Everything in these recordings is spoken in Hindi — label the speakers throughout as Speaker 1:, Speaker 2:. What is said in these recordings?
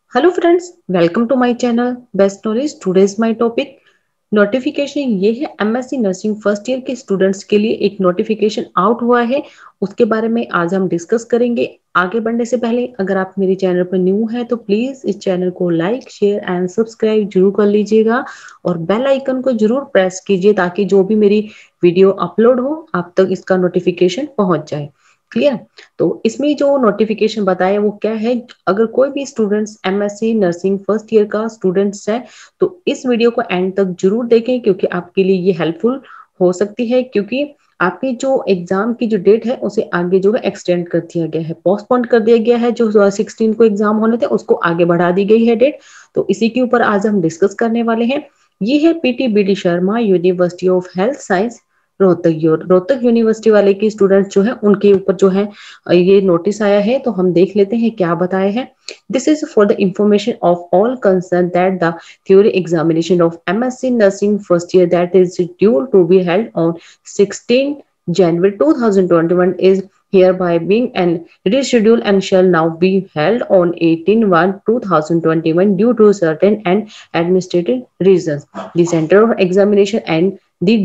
Speaker 1: Hello friends, welcome to my channel best knowledge. Today's my topic notification. ये है एमएससी नर्सिंग फर्स्ट ईयर के स्टूडेंट्स के लिए एक नोटिफिकेशन आउट हुआ है, उसके बारे में आज हम डिस्कस करेंगे। आगे बढ़ने से पहले अगर आप मेरे चैनल पर न्यू है तो प्लीज इस चैनल को लाइक शेयर एंड सब्सक्राइब जरूर कर लीजिएगा और बेल आइकन को जरूर प्रेस कीजिए ताकि जो भी मेरी वीडियो अपलोड हो आप तक इसका नोटिफिकेशन पहुंच जाए। क्लियर। तो इसमें जो नोटिफिकेशन बताया वो क्या है, अगर कोई भी students MSc nursing first year का स्टूडेंट्स है तो इस वीडियो को एंड तक जरूर देखें क्योंकि आपके लिए ये हेल्पफुल हो सकती है। क्योंकि आपकी जो एग्जाम की जो डेट है उसे आगे जो है एक्सटेंड कर दिया गया है, पोस्टपोन कर दिया गया है। जो 16 को एग्जाम होने थे उसको आगे बढ़ा दी गई है डेट। तो इसी के ऊपर आज हम डिस्कस करने वाले हैं। ये है PT B D Sharma university of health science Rohtak university वाले की स्टूडेंट्स जो है उनके ऊपर जो है ये नोटिस आया है। तो हम देख लेते हैं क्या बताया है। This is for the information of all concern that the theory examination of MSc nursing first year that is due to be held on 16 January 2021 is hereby being and rescheduled and shall now be held on 18/1/2021 due to certain and administrative reasons. The center of examination and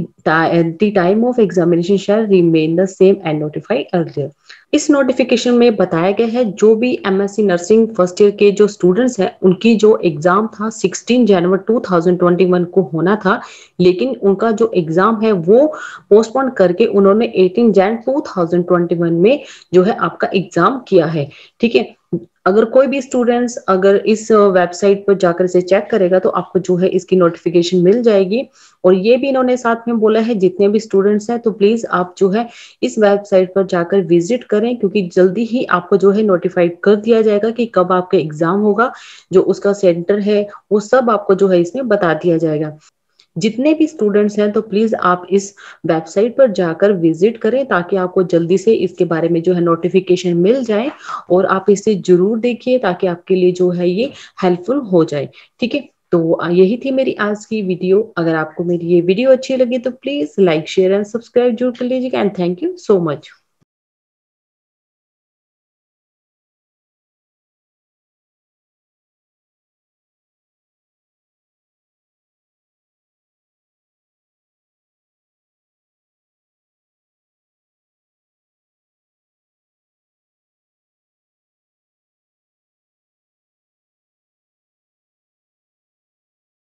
Speaker 1: the time of examination shall remain the same and notified earlier. इस नोटिफिकेशन में बताया गया है जो भी एमएससी नर्सिंग फर्स्ट ईयर के जो स्टूडेंट्स हैं उनकी जो एग्जाम था 16 जनवरी 2021 को होना था, लेकिन उनका जो एग्जाम है वो पोस्टपोन करके उन्होंने 18 जन 2021 में जो है आपका एग्जाम किया है। ठीक है। अगर कोई भी स्टूडेंट्स अगर इस वेबसाइट पर जाकर इसे चेक करेगा तो आपको जो है इसकी नोटिफिकेशन मिल जाएगी। और ये भी इन्होंने साथ में बोला है जितने भी स्टूडेंट्स हैं तो प्लीज आप जो है इस वेबसाइट पर जाकर विजिट करें क्योंकि जल्दी ही आपको जो है नोटिफाइड कर दिया जाएगा कि कब आपका एग्जाम होगा, जो उसका सेंटर है वो सब आपको जो है इसमें बता दिया जाएगा। जितने भी स्टूडेंट्स हैं तो प्लीज आप इस वेबसाइट पर जाकर विजिट करें ताकि आपको जल्दी से इसके बारे में जो है नोटिफिकेशन मिल जाए और आप इसे जरूर देखिए ताकि आपके लिए जो है ये हेल्पफुल हो जाए। ठीक है। तो यही थी मेरी आज की वीडियो। अगर आपको मेरी ये वीडियो अच्छी लगी तो please like share and subscribe जरूर कर लीजिएगा and thank you so much.